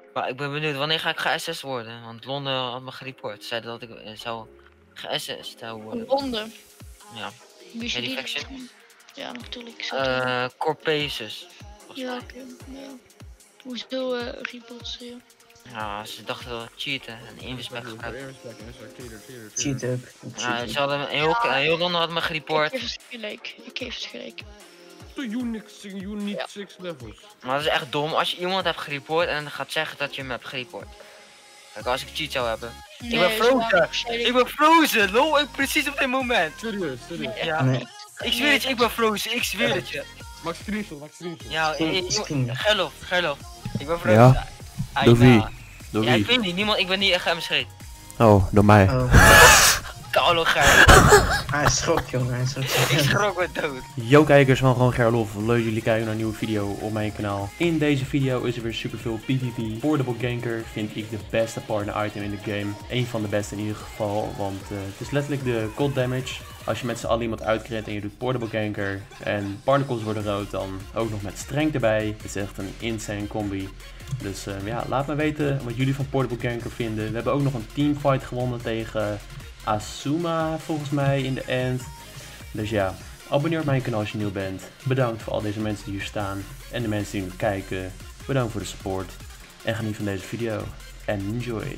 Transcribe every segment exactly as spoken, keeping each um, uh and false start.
Maar ik ben benieuwd, wanneer ga ik ge-S S worden? Want Londen had me gereport. Zeiden dat ik uh, zou ge-S S zou worden. Londen? Ja. Wie is die? Faction? Ja, natuurlijk. Uh, Corpaces. Ja, oké. Okay. Ja. Hoezo uh, reports, ja? Ja, ze dachten dat cheaten en inwisback gebruiken. Cheaten. Ja, ze hadden heel, heel Londen had me gereport. Ik geef het gelijk. Ik geef het gelijk. Unix, Unit ja. zes levels. Maar dat is echt dom als je iemand hebt gereport en gaat zeggen dat je hem hebt gereport. Kijk, als ik cheat zou hebben. Nee, ik ben frozen! Ik ben frozen! Lol, ik precies op dit moment! Serieus, serieus? Nee, ja. Nee. Ik zweer het je, ik ben frozen, ik zweer het je. Maak screenshot, maak screenshot. Ja, Gerlof, Gerlof. Ik ben frozen. Ja? Ah, door wie? Door ja, wie? ik weet niet, niemand, ik ben niet echt aan mijn Oh, door mij. Oh. Kaulo Ger. Hij schrok, jongen, hij schrok. Ik schrok me dood. Yo kijkers van Gewoon Gerlof, leuk dat jullie kijken naar een nieuwe video op mijn kanaal. In deze video is er weer superveel PvP. Portable Ganker vind ik de beste partner item in de game. Eén van de beste in ieder geval, want uh, het is letterlijk de cold damage. Als je met z'n allen iemand uitkrit en je doet Portable Ganker en particles worden rood, dan ook nog met strength erbij. Het is echt een insane combi. Dus uh, ja, laat me weten wat jullie van Portable Ganker vinden. We hebben ook nog een teamfight gewonnen tegen Asuma volgens mij in de end. Dus ja, abonneer op mijn kanaal als je nieuw bent. Bedankt voor al deze mensen die hier staan. En de mensen die nu kijken. Bedankt voor de support. En geniet van deze video. En enjoy.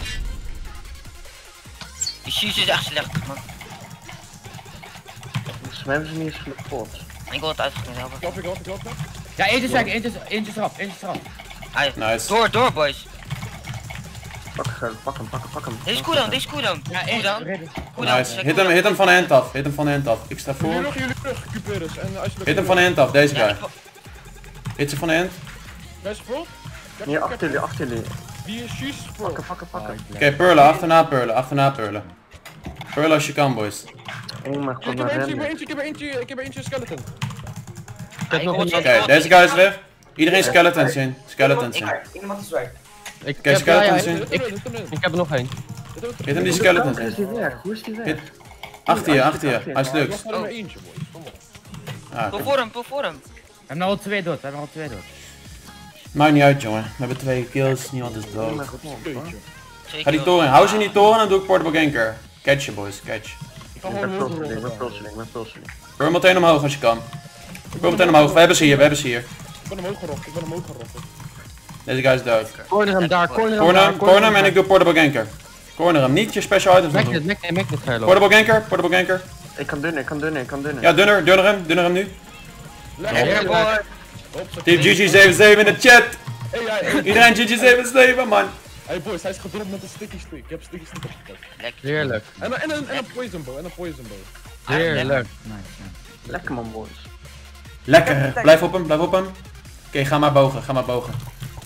Die shoes is echt slecht, man. Volgens mij hebben ze niet eens geklopt. Ik wil het uitgeknipt helpen. Klap, klap, klap. Ja, eentje strijk, eentje, eentje straf, eentje straf. Hij, nice. Door, door boys. Pak hem, pak hem, pak hem, pak hem. Deze cooldown, deze cooldown. Ja, één. Nice. Hit hem, hit hem van de hand af, hit hem van de hand af. Ik sta voor. Jullie jullie terug, Cuperus. En als je hit hem van de hand af, deze guy. Hit ze van de hand. Best vol? Hier, achter jullie, achter jullie. Die is juist voor. Pakken, pakken, pakken. Oké, okay, Pearlen, achterna Pearlen, achterna Pearlen. Pearlen als je kan, boys. Oh, maar ik heb eentje, ik heb eentje, ik heb eentje, ik heb eentje skeleton. Oké, okay, deze guy is weg. Iedereen skeletons in. Skeletons in. Iemand is weg. Ik heb skeletons in. Ik heb er nog één. Hit hem die skeletons Hoe is die weg? Hoe is die weg? Achter je, achter je. Hij is Ik lukt. was er maar eentje, boys. Kom op. Pull voor hem, pull voor hem. We hebben al twee dood, we hebben al twee dood. Maakt niet uit, jongen. We hebben twee kills, niemand is dood. Steutje. Ga die toren in. Hou ze in die toren en dan doe ik Portable Ganker. Catch je, boys, catch. Ik ga Ik gewoon ben heel pulseling, ik ben veel pulseling, ik ben pulseling. Burn meteen omhoog als je kan. Burn meteen omhoog. We hebben ze hier, we hebben ze hier. Ik ben omhoog gerokt, ik ben omhoog gerokt. Deze guy is dood. Corner hem daar, corner hem Corner daar. hem, corner hem en ik doe Portable Ganker. Corner hem, niet je special items Mac doen. dit, Mac dit, Mac dit, Gerlo. Portable Ganker, Portable Ganker. Ik kan dunnen, ik kan dunnen, ik kan dunnen. Ja, dunner, dunner hem, dunner hem nu. Lekker, boy. Team G G zevenenzeventig in de chat. Hey, hey, Iedereen G G zevenenzeventig, man. hey boys, hij is gedropt met een sticky stick. Ik heb een sticky stick opgepakt. Heerlijk. En, en, en, en een poison bow, en een poison bow. Heerlijk. Lekker man, boys. Lekker, blijf op hem, blijf op hem. Oké, okay, ga maar bogen, ga maar bogen.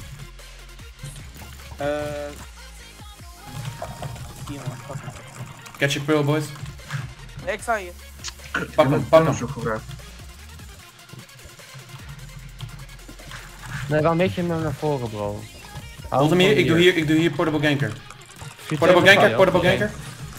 Eh... Catch your pearl, boys. Ik sta hier. Pak hem, pak hem. Nee, wel een beetje meer naar voren, bro. Hold hem hier, ik doe hier, ik doe hier Portable Ganker. Portable Ganker, Portable Ganker.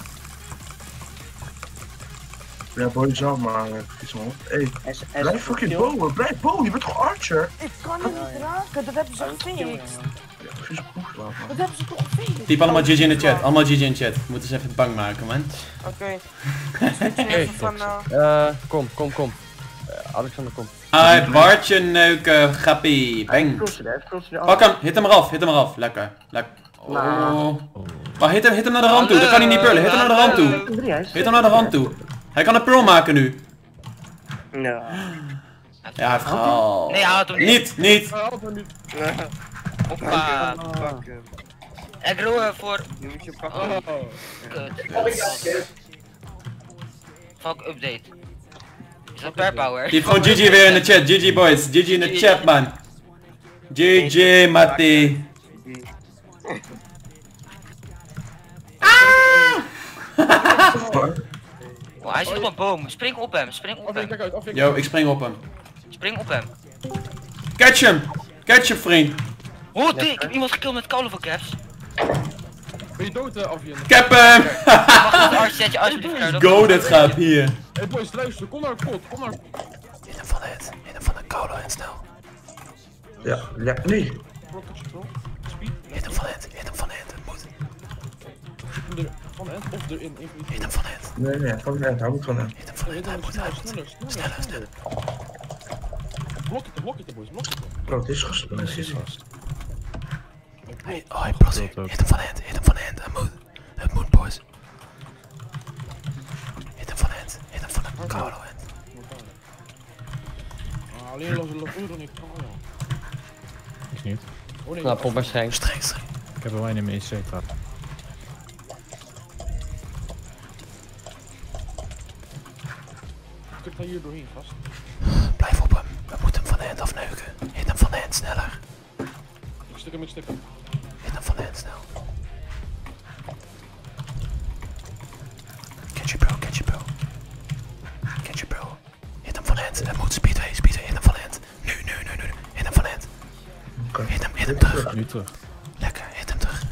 Ja, boy zelf maar iets man. Hey, blijf fucking bowen, blijf bowen, je bent toch Archer? Ik kan hem niet raken, dat hebben ze gefixt. Ja, Dat hebben ze toch gefixt? Typ allemaal G G in de chat, allemaal G G in de chat. Moeten ze even bang maken, man. Oké. Even van Eh, kom, kom, kom. Alexander, kom. Ai, Bartje neuken, gappie, bang. Pak hem, hit hem eraf, hit hem eraf. Lekker, lekker. Oh. Maar hit hem, hit hem naar de rand toe, dan kan hij niet pullen. Hit hem naar de rand toe. Hit hem naar de rand toe. Hij kan een pearl maken nu. Ja. Ja, hij heeft gehaald. Nee, hij houdt hem niet. Niet, niet. Hij haalt hem niet. Hoppa. Ik roe voor... Nu moet je pakken. Oh. Kut. Fuck update. Is dat per power? Typ gewoon G G weer in de chat, G G boys, G G in de chat man. G G Matti. Oh, hij zit op een boom. Spring op hem, spring op hem. Kijk uit, afvink. Yo, ik spring op hem. Spring op hem. Catch hem! Catch hem, vriend! Oh, ik heb iemand gekilld met Call of Caps. Ben je dood, uh, Afjen? Cap hem! Mag ik het arts alsjeblieft? Go, dat gaat hier. Hey boys, luister, kom naar kot, kom naar... Hit hem van het, hit hem van de Colo en snel. Ja, ja, nee. Speed. Hit hem van hand, hit hem van hand, het moet. Van de end of erin. Hit hem van hand. Nee, nee, van de end. Hij moet van de end. Hit hem van hand, hij moet, hij moet. Sneller, sneller, Sneller, sneller. Blok het, blok het, boys, blok het. Bro, het is gast. Het is gast. Hey, oh, hij plots weer. Hit hem van hand, hit hem van hand, het moet. Het moet, boys. Hit hem van hand, hit hem van de koude hand. Alleen los de oren niet kan. Ik niet. Nou, pop maar streng. Streng, streng. Ik heb er wijn in mijn E C trap. Ik ga hier doorheen, gast. Blijf op hem. We moeten hem van de hand afneuken. Hit hem van de hand sneller. Ik stik hem, ik stik hem. Hit hem van de hand snel. Catch you bro, catch you bro. Catch you bro. Hit hem van de hand. Het moet speedway, speedway. Hit hem van de hand. Nu, nu, nu, nu. Hit hem van de hand. Hit hem, hit hem terug. Nu terug. Lekker, hit hem terug.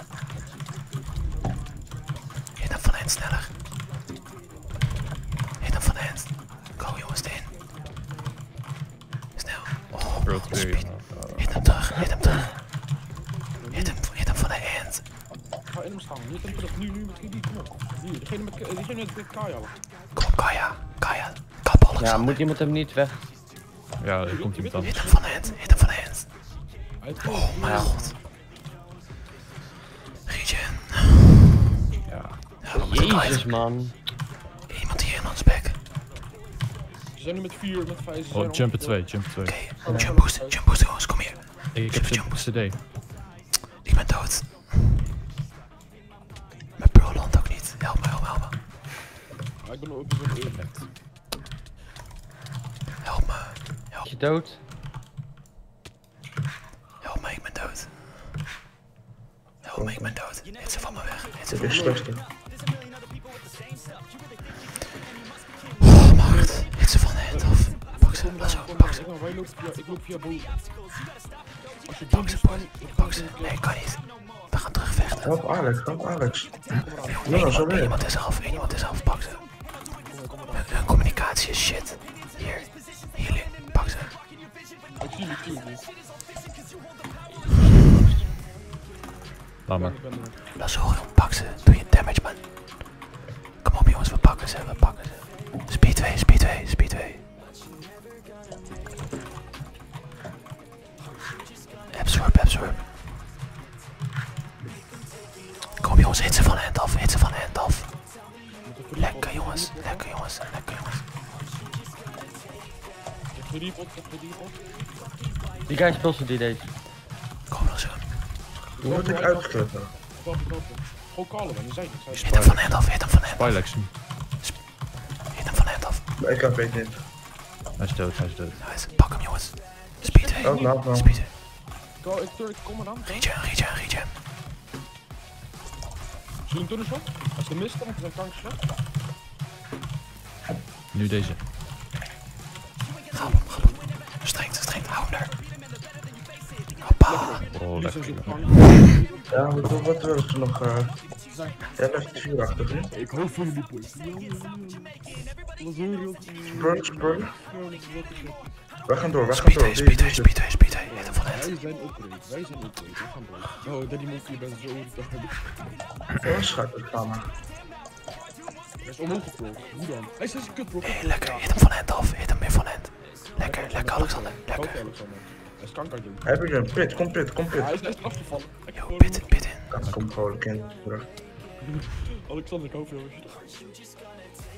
Hit hem van de hand sneller. Hit hem van de hand. Go jongens, erin. Snel. Oh, Bro, speed. Hit hem terug, hit hem terug. Hit hem, hit hem van de hand. Ga in hem staan, niet hem terug. Nu, nu, met die, kom op. Hier, degene met, degene met de Kaya. Kom, Kaya, Kaya. Kap alles. Ja, moet iemand hem niet weg? Ja, er komt iemand Hit anders. hem van de hand, hit hem van de hand. Oh mijn god. Regen. Ja. Ja, we moeten Jezus kwijt. man. Iemand hier in ons bek. Ze zijn nu met vier, met vijf. ze Oh, zijn jumper al- twee, jumper twee. Oké, jump boost, jump boost jongens, kom hier. Hey, ik heb de C D. Ik ben dood. Mijn bro landt ook niet. Help me, help me, help me. Ja, ik ben ook ik ben eerlijk. Help me. Help, Is je dood? help me, ik ben dood. Help me, ik ben dood. Hit ze van me weg. Hit ze Het van is me weg. slecht. Oh, macht. Hit ze van de hand af. Pak ze, laat zo, pak ze. Ik loop via, ik loop via boven. Als je Pak ze, boy. Pak ze. Nee, kan niet. We gaan terugvechten. Help Alex, help Alex. Eén Ja, zo iemand, één weer. iemand is af, één iemand is af. Pak ze. Hun, hun communicatie is shit. Hier. Hier, pak ze. Ik zie niet, ik zie het niet. Laat maar. Ik ben er. Dat is hoor, pak ze. Doe je damage, man. Kom op, jongens, we pakken ze, we pakken ze. Speedway, speedway, speedway. Absorb, absorb. Kom jongens, hit ze van de hand af, hit ze van de hand af. Lekker jongens, lekker jongens, lekker jongens. Ik heb drie pot, ik heb drie pot. Die guy speelt zo die deze. Kom dan zo. Hoe word ik uitgekleppen? Kloppen, kloppen. Gewoon callen, man. Je zei het. Hit hem van de hand af, hit hem van de hand af. Spylex nu. Hit hem van de hand af. Ik heb het niet. Hij is dood, hij is dood. Nice, pak hem jongens. Speedway, Oh, laat maar. speedway. Go, ik turk, kom maar aan. Regen, regen, regen. Zullen we een tunnelshot? Als de mist dan, dan kan ik ze. Nu deze. Ga op hem, ga op hem. Streng, streng, hou hem daar. Hoppa. Oh, Nu zijn ze lekker. bang. Ja, wat, wat wil ik nog? Uh... Ja, dat is vier achter, hè? Ik hoop voor jullie, boys. Spur, spur. We gaan door, we gaan door. Speedway, Die- speedway, die- speedway, speedway. Hit hem van de hand. Wij zijn opgereden, wij zijn opgereden. We gaan door. Oh, Daddy Monkey, je bent zo irritant. Oh, schat, ik ga maar. Hij is omhoog gevlogen. Hoe dan? Hij is een kutblok. Hey, lekker, hit hem van de hand af, hit hem weer van de hand. Lekker, lekker Alexander, Lekker. lekker. Alexander. Hij is kanker doen. Heb je een pit? Kom pit, kom pit. Hij is echt afgevallen. Ik Yo, hoor pit hem. in, pit in. Kom, kom, gewoon kind terug. Alexander, ik hoop je.